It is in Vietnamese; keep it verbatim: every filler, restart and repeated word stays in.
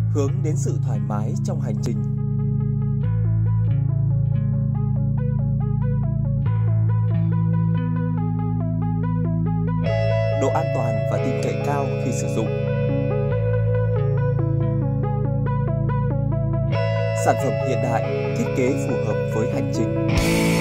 hướng đến sự thoải mái trong hành trình. Độ an toàn và tin cậy cao khi sử dụng. Sản phẩm hiện đại, thiết kế phù hợp với hành trình.